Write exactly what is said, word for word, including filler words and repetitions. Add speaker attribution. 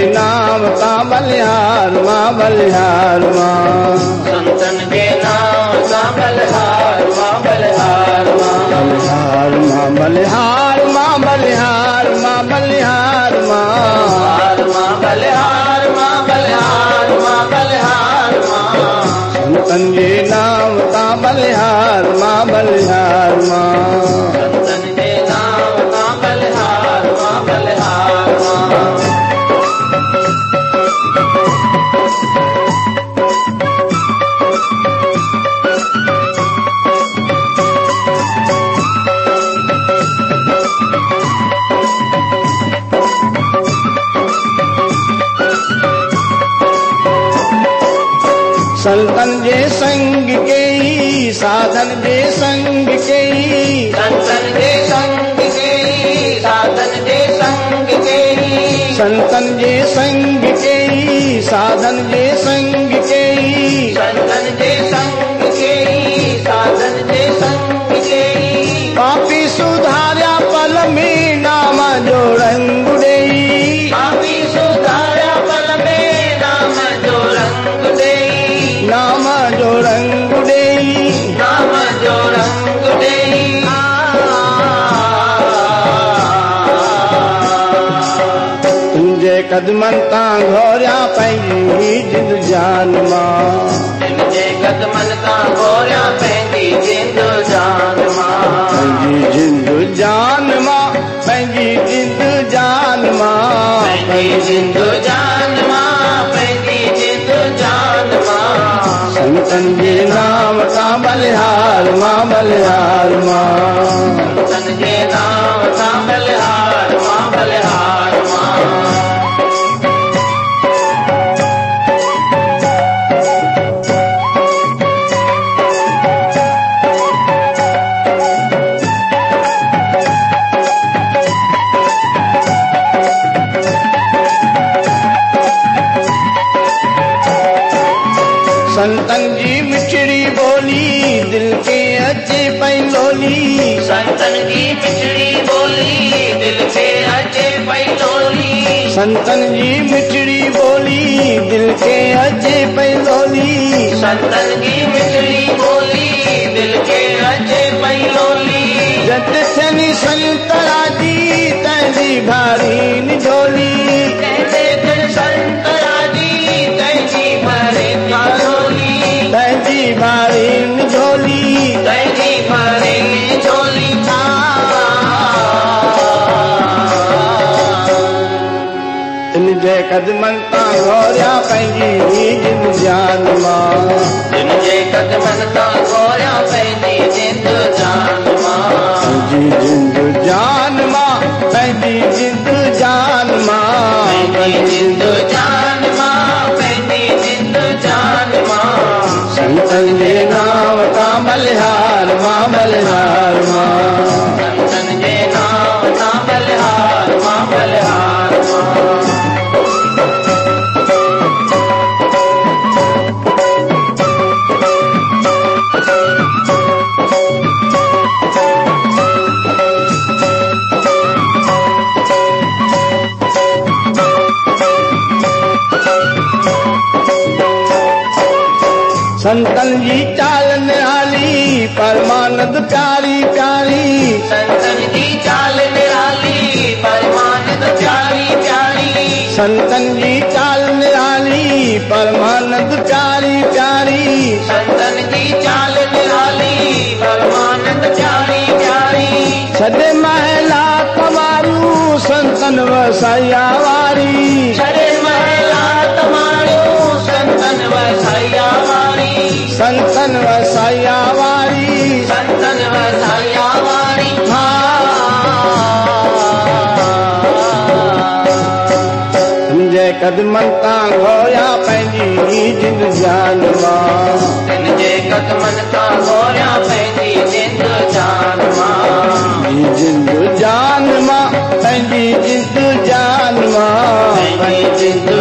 Speaker 1: नाम का बलिहार माँ बलिहार माँ।
Speaker 2: संतन के नाम का बलिहार माँ बलिहार माँ।
Speaker 1: बलिहार माँ बलिहार माँ बलिहार माँ बलिहार माँ।
Speaker 2: माँ बलिहार माँ बलिहार माँ बलिहार माँ।
Speaker 1: संतन के नाम का बलिहार माँ बलिहार माँ।
Speaker 2: संतन के नाम का बलिहार माँ बलिहार माँ।
Speaker 1: संतन जे संग के ही साधन जे संग के ही।
Speaker 2: संतन जे संग के ही साधन जे संग के ही।
Speaker 1: संतन जे संग के ही साधन जे संग के ही।
Speaker 2: संतन जे संग के ही साधन जे संग के ही।
Speaker 1: पापी सुधार्या पल में नाम जो रंग देई।
Speaker 2: पापी सुधार्या पल में नाम जो रंग देई।
Speaker 1: नाम जो रंग देई।
Speaker 2: नाम जो रंग देई।
Speaker 1: तुझे कदमन ता घोरिया पंहिंजी जिंद जान मां।
Speaker 2: तुझे कदमन ता घोरिया पंहिंजी जिंद जान मां।
Speaker 1: पंहिंजी जिंद जान मां पंहिंजी जिंद जान मां।
Speaker 2: पंहिंजी जिंद जान मां पंहिंजी जिंद जान मां।
Speaker 1: संतन जे नाम का बलिहार मां बलिहार मां।
Speaker 2: संतन जे नाम का बलिहार मां बलिहार मां।
Speaker 1: संतन जी मिठड़ी बोली दिल के अचे पई लोली।
Speaker 2: संतन जी मिठड़ी बोली दिल के अचे पई लोली।
Speaker 1: संतन जी मिठड़ी बोली दिल के अचे पई लोली।
Speaker 2: संतन जी मिठड़ी बोली दिल के अचे पई लोली।
Speaker 1: जत थियनि संतरा जी तंहिंजी भारी निझोली।
Speaker 2: संतरा जी तंहिंजी भारी निझोली।
Speaker 1: तंहिंजी भारी निझोली।
Speaker 2: तंहिंजी भारी निझोली।
Speaker 1: तुंहिंजे कदमन तां घोरिया पंहिंजी जिंद जान मां।
Speaker 2: तुंहिंजे कदमन तां घोरिया पंहिंजी जिंद जान मां।
Speaker 1: पंहिंजी जिंद जान मां पंहिंजी जिंद जान मां।
Speaker 2: पंहिंजी जिंद जान मां पंहिंजी जिंद जान मां।
Speaker 1: संतन जे नाम का बलिहार मां बलिहार मां।
Speaker 2: संतन जे नाम का बलिहार मां बलिहार मां।
Speaker 1: संतन जी चाल निराली परमानंद प्यारी प्यारी।
Speaker 2: संतन जी चाल निराली परमानंद प्यारी प्यारी।
Speaker 1: संतन जी चाल निराली परमानंद प्यारी प्यारी।
Speaker 2: संतन जी चाल निराली परमानंद प्यारी प्यारी।
Speaker 1: छॾे महला कमारू संतन वसाया वारी।
Speaker 2: छॾे महला कमारू संतन वसाया वारी।
Speaker 1: संतन वसाया वारी।
Speaker 2: संतन वसाया वारी।
Speaker 1: तुंहिंजे कदमन तां घोरिया पंहिंजी जिंद जान मां।
Speaker 2: तुंहिंजे कदमन तां घोरिया पंहिंजी जिंद जान मां।
Speaker 1: जिंद जान मां पंहिंजी जिंद जान मां।
Speaker 2: पंहिंजी जिंद